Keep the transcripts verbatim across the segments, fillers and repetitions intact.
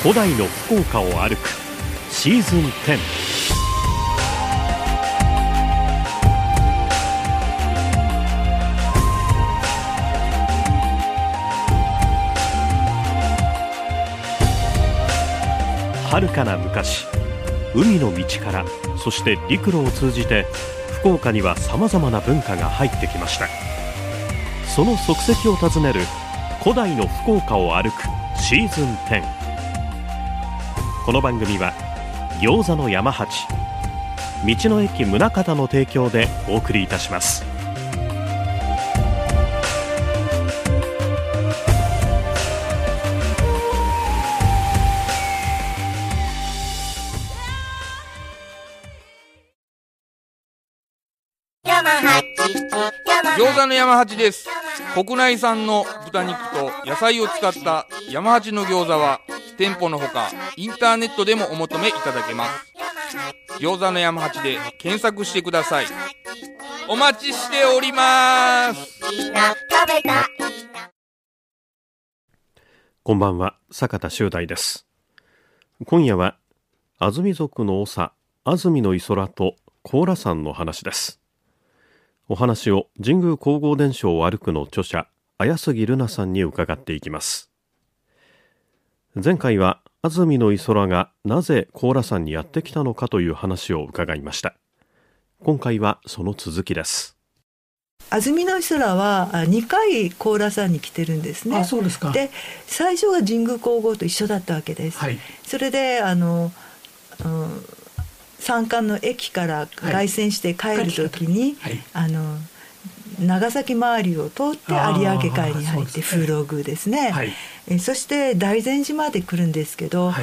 古代の福岡を歩くシーズンテン。遥かな昔、海の道からそして陸路を通じて福岡にはさまざまな文化が入ってきました。その足跡を訪ねる古代の福岡を歩くシーズンテン。この番組は餃子の山八、道の駅宗像の提供でお送りいたします。 餃子の山八です。国内産の豚肉と野菜を使った山八の餃子は店舗のほかインターネットでもお求めいただけます。餃子の山八で検索してください。お待ちしております。 こんばんは、坂田修大です。今夜は安住族の長安住の磯らと高良山の話です。お話を神宮弘法伝承を歩くの著者綾杉瑠奈さんに伺っていきます。前回は安住の磯らがなぜ高良山にやってきたのかという話を伺いました。今回はその続きです。 安住の磯らはにかい高良山に来てるんですね。 あ、そうですか。 で、最初は神宮皇后と一緒だったわけです、はい、それであの、うん、山間の駅から凱旋して帰るときに、はいはい、あの長崎周りを通って有明海に入って風呂宮ですね、はい、えそして大善寺まで来るんですけど、はい、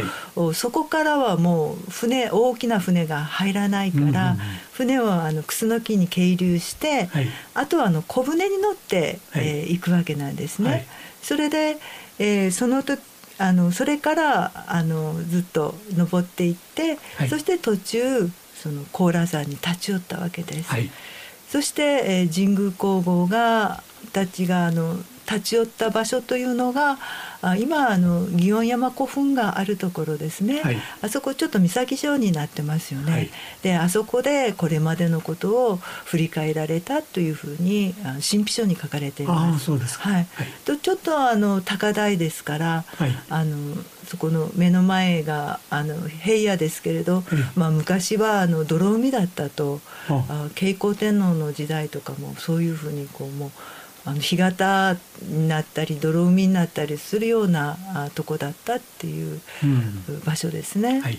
そこからはもう船大きな船が入らないから、うんうんうん、船をあの楠木に係留して、はい、あとはあの小船に乗って、はい、えー、行くわけなんですね、はい、それで、えー、その時あのそれからあのずっと登っていって、はい、そして途中その高良山に立ち寄ったわけです、はい、そして、えー、神宮皇后がたちがあの立ち寄った場所というのがあ今あの祇園山古墳があるところですね、はい、あそこちょっと岬状になってますよね、はい、であそこでこれまでのことを振り返られたというふうに神秘書に書かれています。 あ、そうですか、 はい、はい、とちょっとあの高台ですから、はい、あのそこの目の前があの平野ですけれど、はい、まあ、昔はあの泥海だったと、あ慶光天皇の時代とかもそういうふうにこうもうあの干潟になったり泥海になったりするようなあとこだったっていう場所ですね、うん、はい、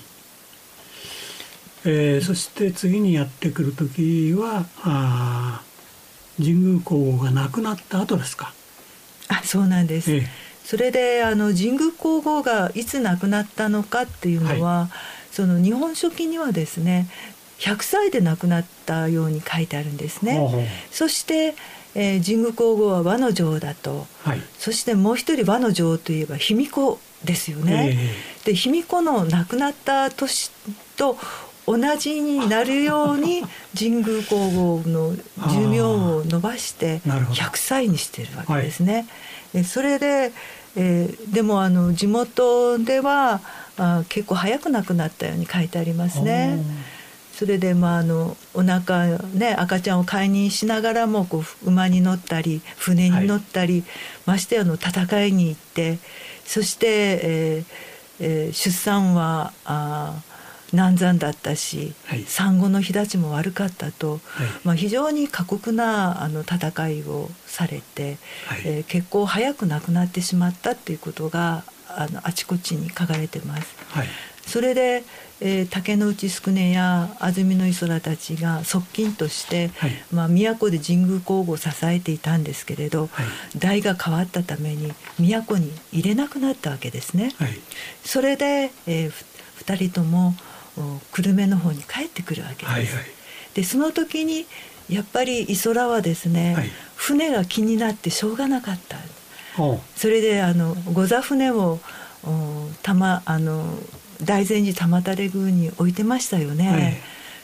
えー、そして次にやってくる時はあ神宮皇后が亡くなった後ですか。 あ、そうなんです、えー、それであの神宮皇后がいつ亡くなったのかっていうのは、はい、その日本書紀にはですねひゃくさいで亡くなったように書いてあるんですね、うん、そしてえー、神宮皇后は和の女王だと、はい、そしてもう一人和の女王といえば卑弥呼ですよね、えー、で卑弥呼の亡くなった年と同じになるように神宮皇后の寿命を延ばしてひゃくさいにしてるわけですね、はい、それで、えー、でもあの地元ではあ結構早く亡くなったように書いてありますね。それで、まあ、あのお腹ね赤ちゃんを介妊しながらもこう馬に乗ったり船に乗ったり、はい、ましてやの戦いに行って、そして、えーえー、出産はあ難産だったし、はい、産後の日立ちも悪かったと、はい、まあ、非常に過酷なあの戦いをされて、はい、えー、結構早く亡くなってしまったっていうことが あのあちこちに書かれてます、はい、それでえー、竹之内宿根や安住の磯らたちが側近として、はい、まあ、都で神宮皇后を支えていたんですけれど、はい、代が変わったために都に入れなくなったわけですね、はい、それで、えー、ふたりとも久留米の方に帰ってくるわけです、はいはい、でその時にやっぱり磯らはですね、はい、船が気になってしょうがなかった。それであの御座船をたまあの大善寺玉垂宮に置いてましたよね、はい、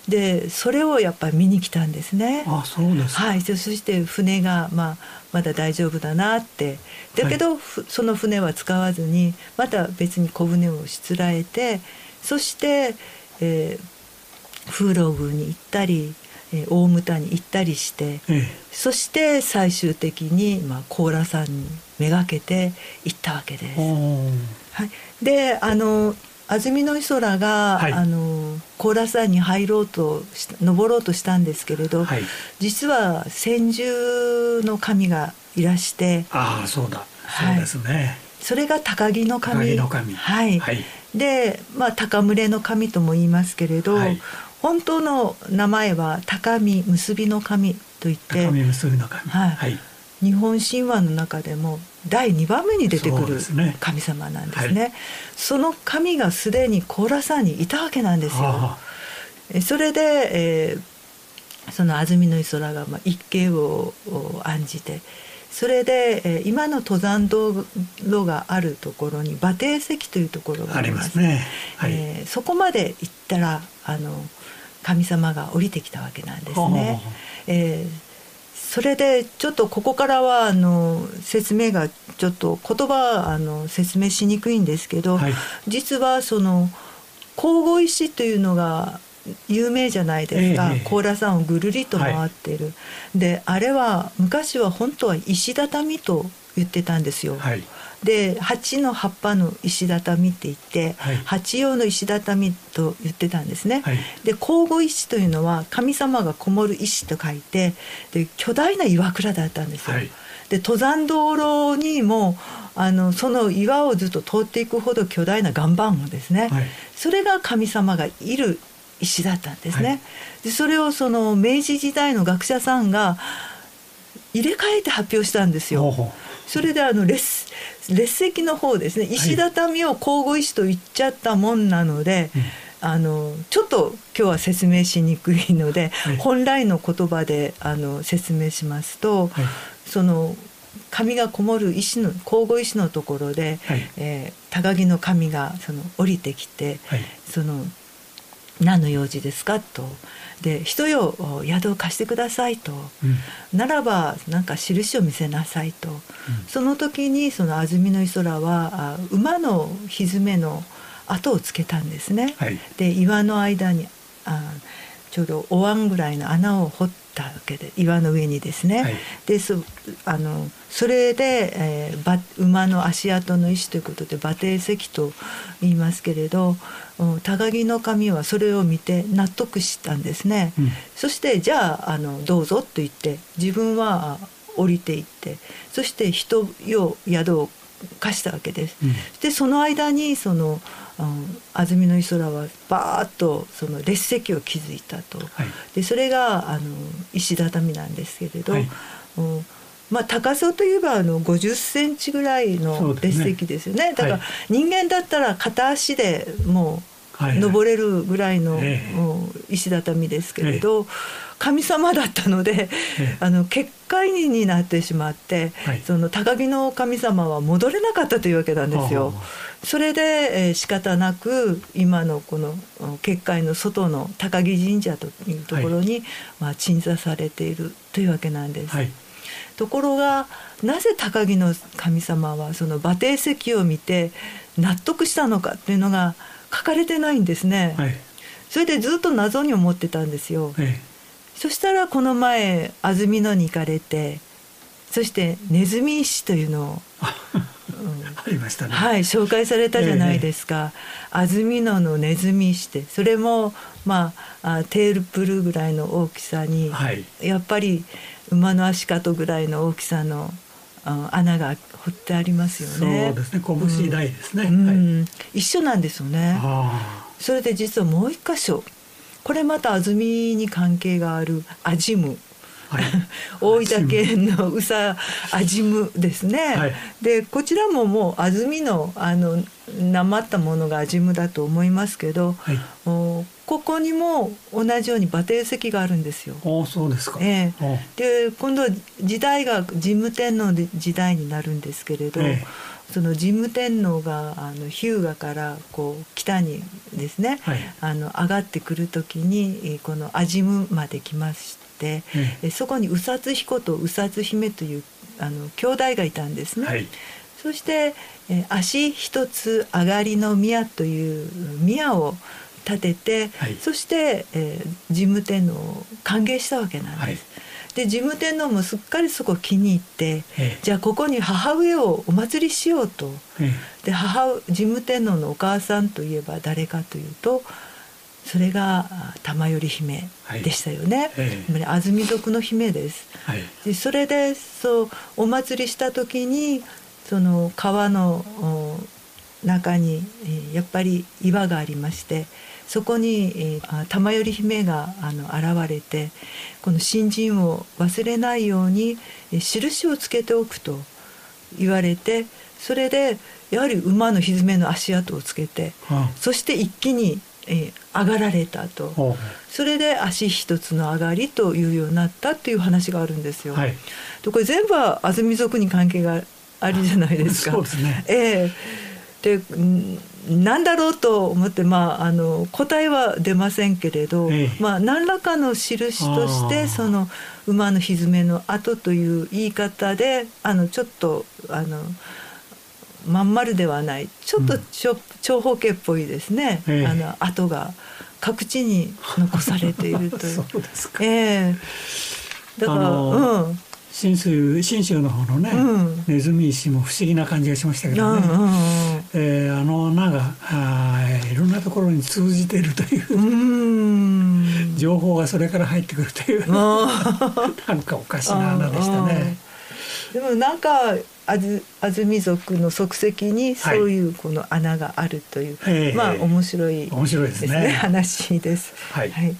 でそれをやっぱり見に来たんですね。 あ、そうですか。 はい、そして船が、まあ、まだ大丈夫だなって。だけど、はい、その船は使わずにまた別に小舟をしつらえて、そして、えー、風呂宮に行ったり、えー、大牟田に行ったりして、ええ、そして最終的に、まあ、高良山にめがけて行ったわけです。はい、であの安曇野イソラが、はい、あの高良山に入ろうとし登ろうとしたんですけれど、はい、実は千住の神がいらして、 ああそうだ、そうですね、はい、 それが高木の神、 高木の神、 はいはい、で、まあ、高群れの神とも言いますけれど、はい、本当の名前は高見結びの神といって、 高見結びの神、 はいはい、日本神話の中でもだいにばんめに出てくる神様なんですね。 そ, ね、はい、その神がすでに高良山にいたわけなんですよ。それで、えー、その安曇野イソラが、まあ、一計を案じて、それで、えー、今の登山道路があるところに馬蹄石というところがあります。 ありますね、はい、 えー、そこまで行ったらあの神様が降りてきたわけなんですね。えーそれでちょっとここからはあの説明がちょっと言葉あの説明しにくいんですけど、はい、実はその神々石というのが有名じゃないですか、えー、高良山をぐるりと回っている、はい、であれは昔は本当は石畳と言ってたんですよ、はい、で蜂の葉っぱの石畳って言って、はい、蜂用の石畳と言ってたんですね、はい、で神々石というのは神様がこもる石と書いて、で巨大な岩倉だったんですよ、はい、で登山道路にもあのその岩をずっと通っていくほど巨大な岩盤ですね、はい、それが神様がいる石だったんですね、はい、でそれをその明治時代の学者さんが入れ替えて発表したんですよ。ほうほう、それであの列列石の方ですね、石畳を神々石と言っちゃったもんなので、はい、あのちょっと今日は説明しにくいので、はい、本来の言葉であの説明しますと、はい、その神がこもる石の神々石のところで、はい、えー、高木の神がその降りてきて、はい、その何の用事ですかと、で人よ宿を貸してくださいと、うん、ならばなんか印を見せなさいと、うん、その時にその安曇野イソラは馬のひづめの跡をつけたんですね、はい、で岩の間にあちょうどお椀ぐらいの穴を掘ったわけで、岩の上にですね、はい、で そ, あのそれで、えー、馬の足跡の石ということで馬蹄石と言いますけれど、高木の神はそれを見て納得したんですね、うん、そしてじゃあ、あのどうぞと言って自分は降りていって、そして人よ宿を貸したわけです、うん、でその間にその安曇野イソラはバーッとその列石を築いたと、はい、でそれがあの石畳なんですけれど、はい、まあ、高さといえばあのごじゅっセンチぐらいの列石ですよ ね, ねだから人間だったら片足でもう登れるぐらいの石畳ですけれど、神様だったのであの結界になってしまって、はい、その高木の神様は戻れなかったというわけなんですよ。それで、えー、仕方なく今のこの結界の外の高木神社というところに、はい、まあ、鎮座されているというわけなんです、はい、ところがなぜ高木の神様はその馬蹄石を見て納得したのかっていうのが書かれてないんですね、はい、それでずっと謎に思ってたんですよ、はい、そしたらこの前安曇野に行かれて、そしてネズミ石というのをうん、 ありましたね、 はい、紹介されたじゃないですか、えー、安曇野のネズミ石って、それも、まあ、テールプルぐらいの大きさに、はい、やっぱり馬の足跡ぐらいの大きさの穴が掘ってありますよね。 そうですね、拳大ですね、 うんはい、 一緒なんですよね。それで実はもう一箇所、これまた安曇に関係があるアジム、はい、大分県の宇佐アジムですね、はい、でこちらももう安曇のあのなまったものがアジムだと思いますけど、はい、ここにも同じように馬蹄石があるんですよ。 ああ、そうですか、 えー、で今度時代が神武天皇の時代になるんですけれど、えその神武天皇があの日向からこう北にですね、はい、あの上がってくる時にこの安心院まで来まして、うん、そこに宇佐津彦と宇佐津姫というあの兄弟がいたんですね、はい、そしてえ足一つ上がりの宮という宮を建てて、はい、そして、えー、神武天皇を歓迎したわけなんです、はい、で神武天皇もすっかりそこ気に入って、ええ、じゃあここに母上をお祭りしようと、ええ、で母神武天皇のお母さんといえば誰かというとそれが玉頼姫でしたよね、はいええ、安住族の姫です、はい、でそれでそうお祭りした時にその川の中にやっぱり岩がありましてそこに玉頼姫があの現れてこの新人を忘れないように印をつけておくと言われてそれでやはり馬の蹄の足跡をつけて、うん、そして一気にえ上がられたと、うん、それで足一つの上がりというようになったっていう話があるんですよ、はい、でこれ全部は安住族に関係がありじゃないですか。 そうですね、 えー、で何だろうと思って、まあ、あの答えは出ませんけれど、ええまあ、何らかの印としてその馬の蹄の跡という言い方であのちょっとあのまん丸ではないちょっと長方形っぽいですね、ええ、あの跡が各地に残されているというそうですか、 えー、だから、うん信州、信州の方のね、うん、ネズミ石も不思議な感じがしましたけどね、うんうんうんえー、あの穴があいろんなところに通じているといううん情報がそれから入ってくるというなんかおかしな穴でしたね。 でもなんか安住族の足跡にそういうこの穴があるという、はい、まあ面白いですね、面白いですね話です、はいはい、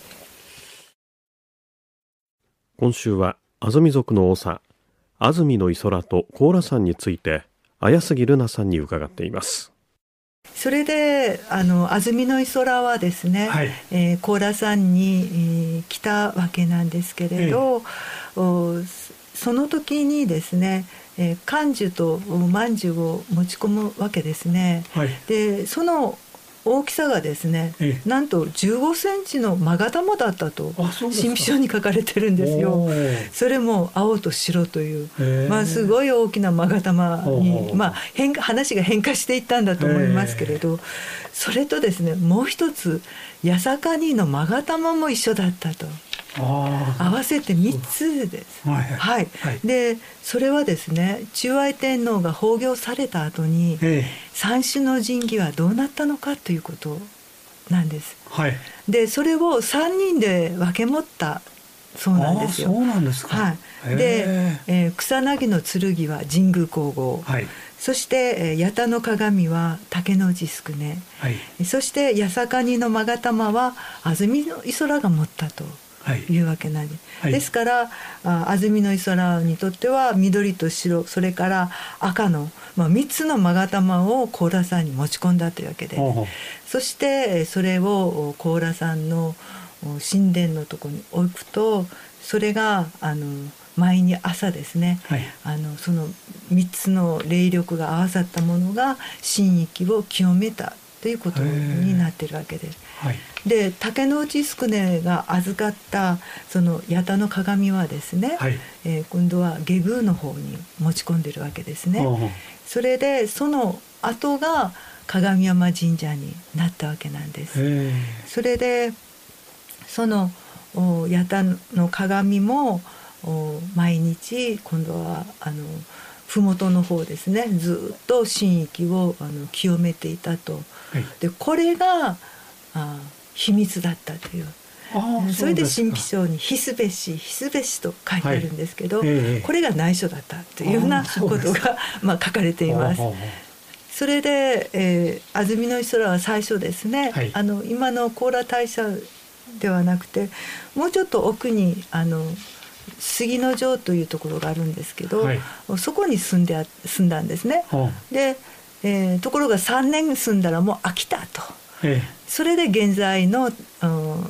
今週は安住族の長安住の磯らと高良山について綾杉瑠奈さんに伺っています。 それであの安住の磯らはですね、はいえー、高良山に、えー、来たわけなんですけれど、えー、その時にですね、えー、甘樹と饅頭を持ち込むわけですね、はい、でその大きさがですね、ええ、なんとじゅうごセンチの勾玉だったと新秘書に書かれてるんですよ。それも青と白という、まあ、すごい大きな勾玉に、まあ、変化話が変化していったんだと思いますけれど、それとですねもう一つ八坂にの勾玉も一緒だったと。あ合わせてみっつです、はいはいはい、でそれはですね忠愛天皇が崩御された後に、ええ、三種の神器はどうなったのかということなんです、はい、でそれをさんにんで分け持ったそうなんですよ。 そうなんですか、 はい、で、えー、草薙の剣は神宮皇后、はい、そして、えー、八田の鏡は竹の内宿根、はい、そして八坂にの勾玉は安住の磯らが持ったというわけなんです、はい、ですから安住の磯らにとっては緑と白それから赤の、まあ、みっつの勾玉を高良山に持ち込んだというわけで、ほうそしてそれを高良山の神殿のところに置くとそれがあの毎日朝ですね、はい、あのそのみっつの霊力が合わさったものが神域を清めたということになっているわけです。はい、で竹の内宿根が預かったその八田の鏡はですね、はいえー、今度は下宮の方に持ち込んでいるわけですね。それでその後が鏡山神社になったわけなんです。それでその八田の鏡も毎日今度はあの麓の方ですねずっと神域をあの清めていたと、はい、でこれがあ秘密だったというあそれで神秘書に「ひすべしひすべし」と書いてあるんですけど、はいええ、これが内緒だったというようなことがまあ書かれています。それで、えー、安住の磯らは最初ですね、はい、あの今の高良大社ではなくてもうちょっと奥にあの杉野城というところがあるんですけど、はい、そこに住んで住んだんですね、はあ、で、えー、ところがさんねん住んだらもう飽きたと、ええ、それで現在の、うん、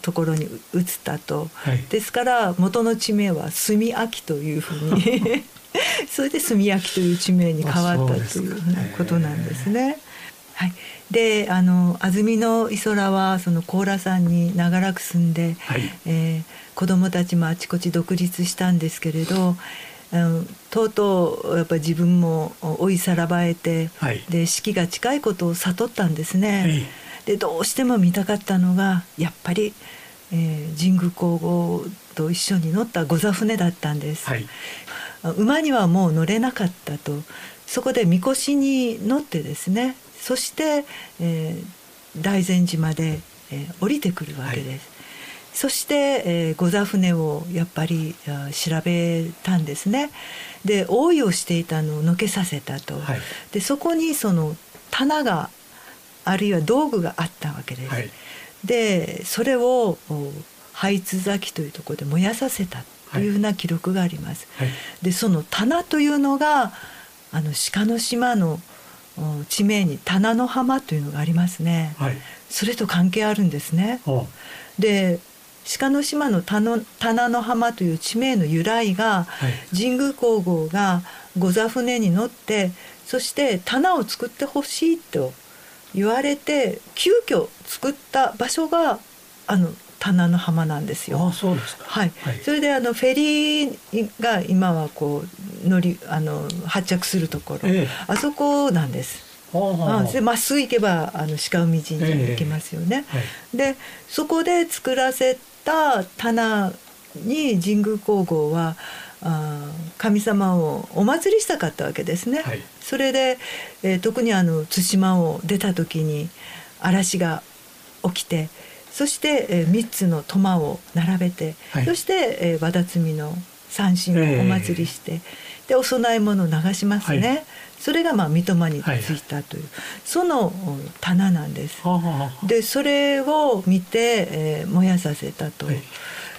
ところに移ったと、 はい、 ですから元の地名は住明というふうにそれで住明という地名に変わったというふうなことなんですね。はい、であの安曇野イソラはその高良山に長らく住んで、はい、えー、子どもたちもあちこち独立したんですけれど、うん、とうとうやっぱり自分も老いさらばえて、はい、で死期が近いことを悟ったんですね。はい、でどうしても見たかったのがやっぱり、えー、神宮皇后と一緒に乗った御座船だったんです。はい、馬にはもう乗れなかったと。そこで神輿に乗ってですね、そして、えー、大善寺まで、えー、降りてくるわけです。はい、そして、えー、御座船をやっぱり調べたんですね。で覆いをしていたのをのけさせたと。はい、でそこにその棚があるいは道具があったわけです。はい、でそれを廃津崎というところで燃やさせたというふうな記録があります。はい、でその棚というのがあの鹿の島の地名に棚の浜というのがありますね。はい、それと関係あるんですね。で鹿の島の棚の浜という地名の由来が、はい、神宮皇后が御座船に乗ってそして棚を作ってほしいと言われて急遽作った場所があの棚の浜なんですよ。 ああ、そうですか。 はいはい、それであのフェリーが今はこう乗りあの発着するところ、ええ、あそこなんです。あでまっすぐ行けばあの鹿海神社に行けますよね。ええはい、でそこで作らせた棚に神宮皇后はあ神様をお祭りしたかったわけですね。はい、それで、えー、特にあの対馬を出た時に嵐が起きてそして、えー、みっつのトマを並べて、はい、そして、えー、和田摘みの三神をお祭りして、えー、でお供え物を流しますね。はい、それがまあ三笘についたという、はい、その棚なんです。でそれを見て、えー、燃やさせたと。はい、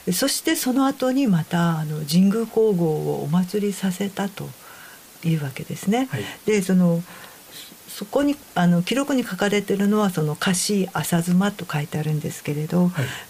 そしてその後にまたあの神宮皇后をお祭りさせたというわけですね。はい、でそのそこにあの記録に書かれているのはその菓子朝妻と書いてあるんですけれど、はい、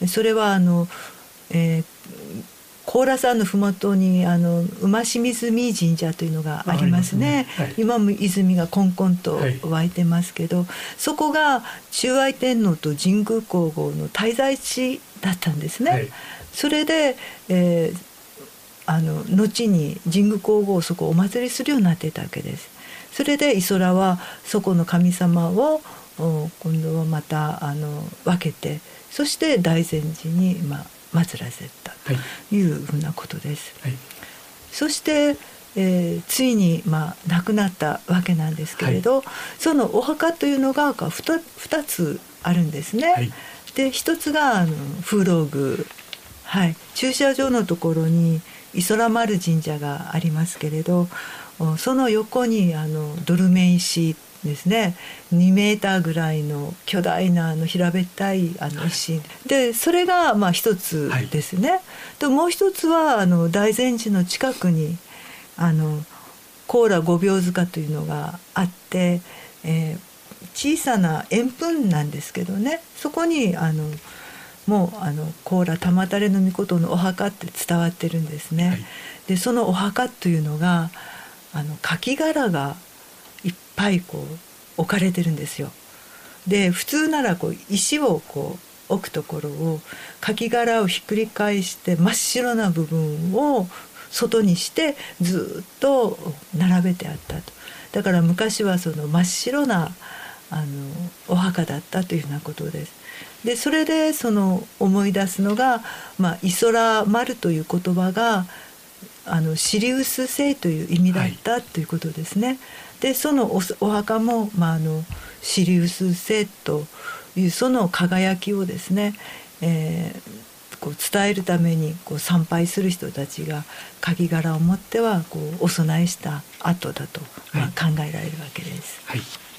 それはあの、えー、高良山のふもとにあの馬清水神社というのがありますね。はい、今も泉がこんこんと湧いてますけど、はい、そこが忠愛天皇と神宮皇后の滞在地だったんですね。はい、それで、えー、あの後に神宮皇后をそこをお祭りするようになっていたわけです。それでイソラはそこの神様を今度はまたあの分けてそして大善寺に、まあ、祀らせたというふうなことです。はい、そして、えー、ついに、まあ、亡くなったわけなんですけれど、はい、そのお墓というのが 2, 2つあるんですね。はい、でひとつがあの風浪宮、はい、駐車場のところにイソラ丸神社がありますけれどその横にあのドルメ石ですねにメーターぐらいの巨大なあの平べったいあの石でそれがまあ一つですね。はい、でもう一つはあの大善寺の近くにあの高良御廟塚というのがあって、えー、小さな円墳なんですけどねそこにあのもうあの高良玉垂命のお墓って伝わってるんですね。はい、でそのお墓というのがあのカキ殻がいっぱいこう置かれてるんですよ。で普通ならこう石をこう置くところをカキ殻をひっくり返して真っ白な部分を外にしてずっと並べてあったと。だから昔はその真っ白なあのお墓だったというようなことです。でそれでその思い出すのが、まあ、イソラ丸という言葉があのシリウス星という意味だった、はい、ということですね。でその お, お墓も、まあ、あのシリウス星というその輝きをですね、えー、こう伝えるためにこう参拝する人たちが鍵殻を持ってはこうお供えした後だと、まあ、考えられるわけです。はい、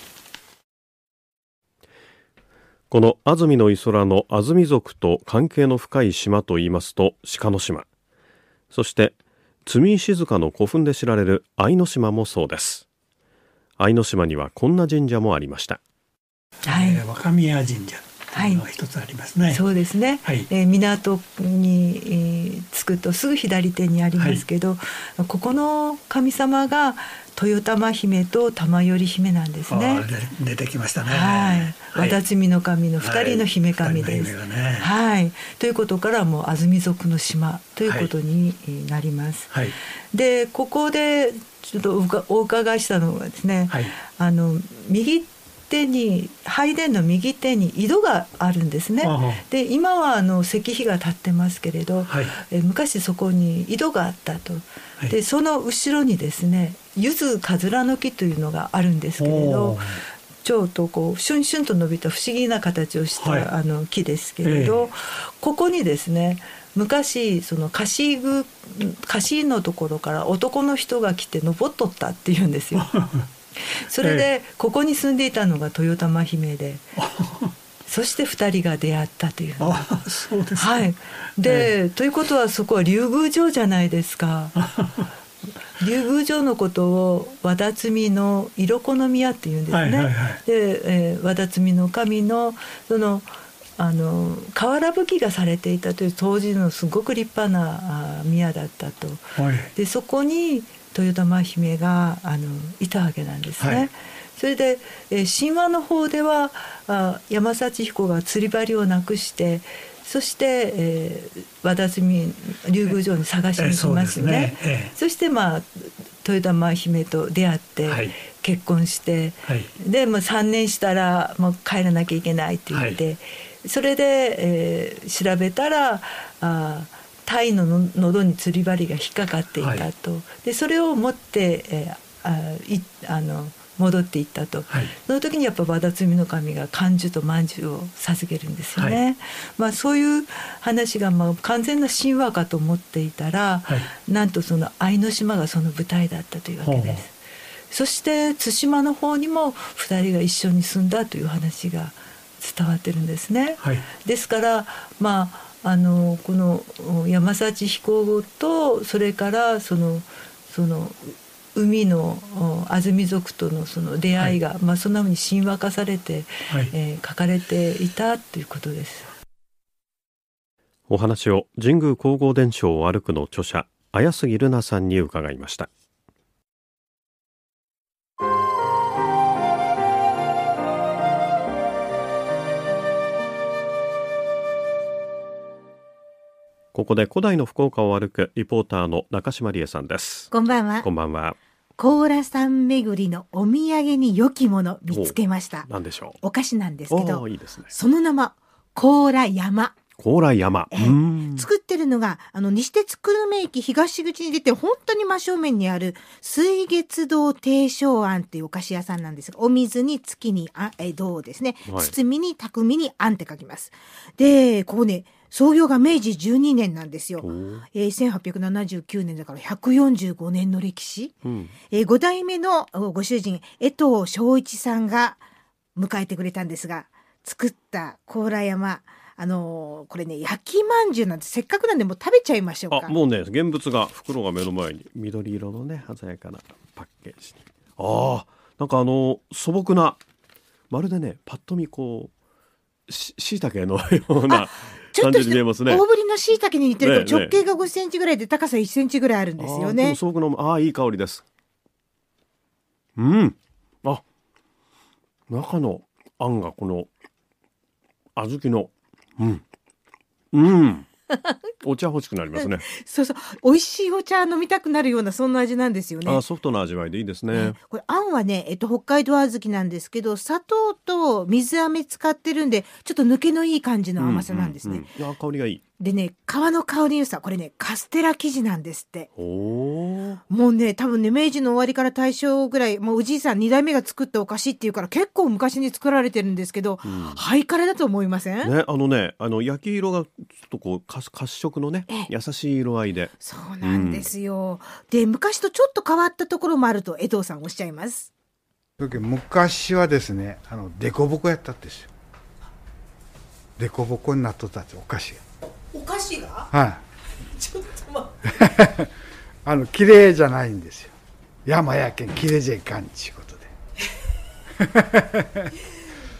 この安曇野イソラの安曇族と関係の深い島といいますと鹿の島、そして積石塚の古墳で知られる愛の島もそうです。愛の島にはこんな神社もありました。 はい、若宮神社、 というのが一つありますね。 はい、そうですね、はい、えー、港に、えー、着くとすぐ左手にありますけど、はい、ここの神様が豊玉姫と玉頼姫なんですね。 出てきましたね。 はい、和田摘の神の二人の姫神です。はい、ね、はい、ということからもう安住族の島ということになります。はい、でここでちょっとお伺いしたのはですね、はい、あの右手に拝殿の右手に井戸があるんですね。で今はあの石碑が立ってますけれど、はい、え昔そこに井戸があったと。はい、でその後ろにですね柚子かずらの木というのがあるんですけれど、ちょっとこうシュンシュンと伸びた不思議な形をした、はい、あの木ですけれど、えー、ここにですね昔その貸し具貸しのところから男の人が来て登っとったっていうんですよ。それでここに住んでいたのが豊玉姫でそしてふたりが出会ったという。 あ、そうですか。 はい、で、えー、ということはそこは竜宮城じゃないですか。竜宮城のことを和田摘の色好宮っていうんですね。はいはいはい、で、えー、和田摘の神のそのあの瓦葺きがされていたという当時のすごく立派なあ宮だったと。はい、でそこに豊玉姫があのいたわけなんですね。はい、それで、えー、神話の方ではあ山幸彦が釣り針をなくしてそして、えー、和田摘竜宮城に探しに行きますね。そ, ねそして、まあ、豊玉姫と出会って結婚して、はい、でもうさんねんしたらもう帰らなきゃいけないって言って、はい、それで、えー、調べたらあタイの喉に釣り針が引っかかっていたと。はい、でそれを持って、えー、あいあの戻っていったと。はい、その時にやっぱ和田摘の神が甘珠と饅頭を授けるんですよね。はい、まあ、そういう話がまあ完全な神話かと思っていたら、はい、なんとその愛の島がその舞台だったというわけです。そして対馬の方にもふたりが一緒に住んだという話が伝わってるんですね。はい、ですからまああのこの山幸彦とそれからそのその海の安住族とのその出会いが、はい、まあ、そんなふうに神話化されて、はい、えー、書かれていたということです。 お話を神宮皇后伝承を歩くの著者綾杉瑠奈さんに伺いました。ここで古代の福岡を歩くリポーターの中島理恵さんです。 こんばんは。 こんばんは。 高良山巡りのお土産に良きもの見つけました。 何でしょう。 お菓子なんですけど、 いいですね、 その名も高良山。 高良山、 えー、作ってるのがあの西鉄久留米駅東口に出て本当に真正面にある水月堂定正庵っていうお菓子屋さんなんですが、お水に月にあえ堂ですね、はい、包みに匠に庵って書きます。でここね創業が明治じゅうにねんなんですよ。えー、せんはっぴゃくななじゅうきゅうねんだからひゃくよんじゅうごねんの歴史、うん、えー、ご代目のご主人江藤正一さんが迎えてくれたんですが、作った高良山、あのー、これね焼きまんじゅうなんてせっかくなんでもう食べちゃいましょうか。 あ、もうね現物が袋が目の前に緑色のね鮮やかなパッケージ。ああ、なんかあの素朴なまるでねパッと見こうしいたけのような感じに見えますね。 大ぶりのしいたけに似てると直径がごセンチぐらいで高さいっセンチぐらいあるんですよね。 あ、素朴の、あ、いい香りです。うん、あ、中のあんがこの小豆のうんうんお茶欲しくなりますね。 そうそう、美味しいお茶飲みたくなるようなそんな味なんですよね。 あ、ソフトな味わいでいいですね。 ね、これあんはね、えっと、北海道小豆なんですけど砂糖と水飴使ってるんでちょっと抜けのいい感じの甘さなんですね。 うんうんうん、いや香りがいい。 でね、皮の香り良さ、これねカステラ生地なんですって。 おもうね多分ね明治の終わりから大正ぐらい、もうおじいさんに代目が作ったお菓子っていうから結構昔に作られてるんですけど、うん、ハイカラだと思いません？ ね、あのね、あの焼き色がちょっとこう褐色のね優しい色合いで。 そうなんですよ、うん、で昔とちょっと変わったところもあると江藤さんおっしゃいます。 昔はですね、あのデコボコやったんですよ。デコボコになっとったんですよ、お菓子が。 お菓子が？ はい。 ちょっと待ってあの綺麗じゃないんですよ。山やけん綺麗じゃいかんちゅうことで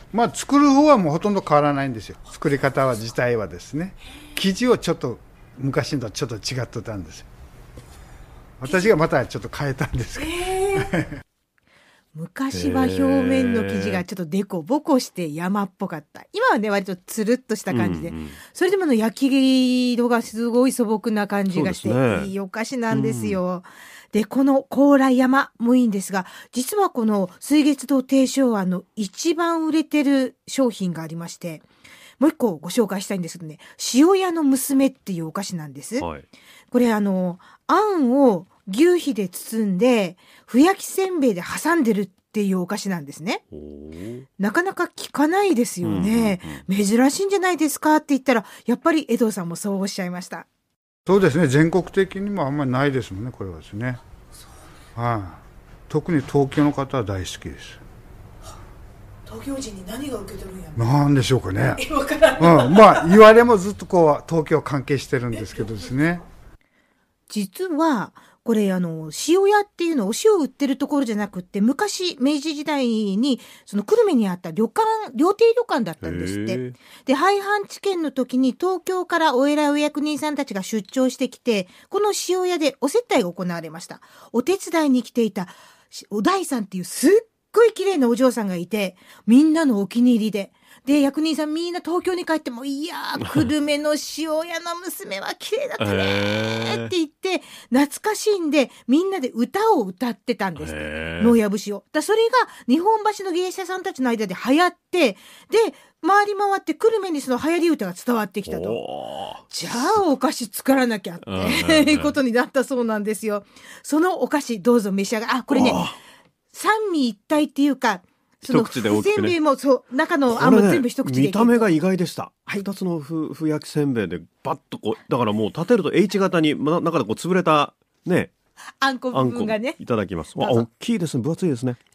まあ作る方はもうほとんど変わらないんですよ。作り方は自体はですね、生地をちょっと昔とちょっと違ってたんですよ。私がまたちょっと変えたんですけど、えー昔は表面の生地がちょっとデコボコして山っぽかった。今はね割とつるっとした感じで、うんうん、それでもの焼き色がすごい素朴な感じがして、ね、いいお菓子なんですよ、うん、でこの高麗山もいいんですが、実はこの水月堂定昌庵の一番売れてる商品がありまして、もう一個ご紹介したいんですけどね、塩屋の娘っていうお菓子なんです、はい、これあのあんを牛皮で包んでふ焼きせんべいで挟んでるっていうお菓子なんですね。なかなか聞かないですよね、うんうんうん、珍しいんじゃないですかって言ったら、やっぱり江藤さんもそうおっしゃいました。 そうですね、全国的にもあんまりないですもんね、これはですね、はあ、特に東京の方は大好きです。 東京人に何が受け取るんやろなんでしょうかね分からない、うん、まあ言われもずっとこう東京関係してるんですけどですね実はこれあの塩屋っていうのはお塩を売ってるところじゃなくって、昔明治時代にその久留米にあった旅館、料亭旅館だったんですって。で廃藩置県の時に東京からお偉いお役人さんたちが出張してきて、この塩屋でお接待が行われました。お手伝いに来ていたお大さんっていうすっごい綺麗なお嬢さんがいて、みんなのお気に入りで、で役人さんみんな東京に帰っても、いやー久留米の塩屋の娘は綺麗だったねって言って懐かしいんで、みんなで歌を歌ってたんです、能や節を。だそれが日本橋の芸者さんたちの間で流行って、で回り回って久留米にその流行り歌が伝わってきたと。じゃあお菓子作らなきゃっていうことになったそうなんですよ。そのお菓子どうぞ召し上がり。あ、これね三位一体っていうか、その一口で大きくね、 せんべいもそう中のあんも全部一口で、 ね、見た目が意外でした。はい、ふたつのふふ焼きせんべいでバッとこう、だからもう立てると H 型に中でこう潰れたねあんこ部分がね、 いただきます。わ、大きいですね、分厚いですね。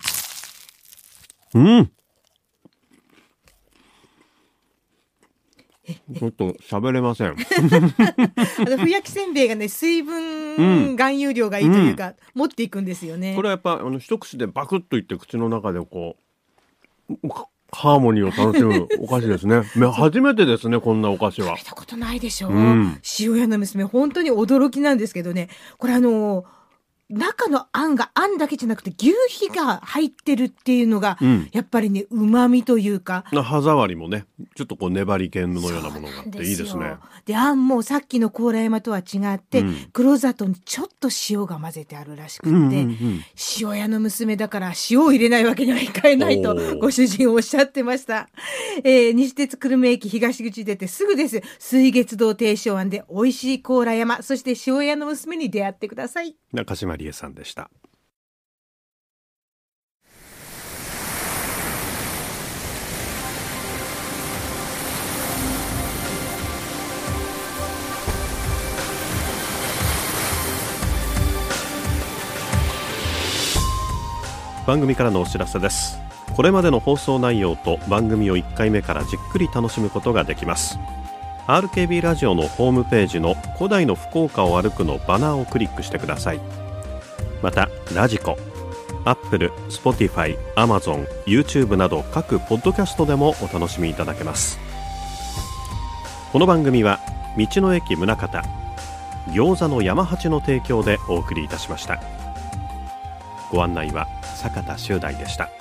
うんちょっと喋れません。あのふやきせんべいがね、水分含有量がいいというか、うん、持っていくんですよね。 これはやっぱあの一口でバクッといって口の中でこうハーモニーを楽しむお菓子ですね。初めてですね、こんなお菓子は。 食べたことないでしょう、うん、塩屋の娘本当に驚きなんですけどね、これあの中のあんがあんだけじゃなくて牛皮が入ってるっていうのが、うん、やっぱりね旨味というか、 歯触りもねちょっとこう粘り気のようなものがあっていいですね。 であんもさっきの高麗山とは違って、うん、黒砂糖にちょっと塩が混ぜてあるらしくて、うんうんうん、塩屋の娘だから塩を入れないわけにはいかないとご主人おっしゃってました。えー、西鉄久留米駅東口出てすぐです。水月堂定昌庵で美味しい高麗山、そして塩屋の娘に出会ってください。 中島理恵さんでした。番組からのお知らせです。これまでの放送内容と番組をいっかいめからじっくり楽しむことができます。 アールケービー ラジオのホームページの古代の福岡を歩くのバナーをクリックしてください。またラジコ、アップル、スポティファイ、アマゾン、YouTube など各ポッドキャストでもお楽しみいただけます。この番組は道の駅宗像、餃子の山八の提供でお送りいたしました。ご案内は坂田修大でした。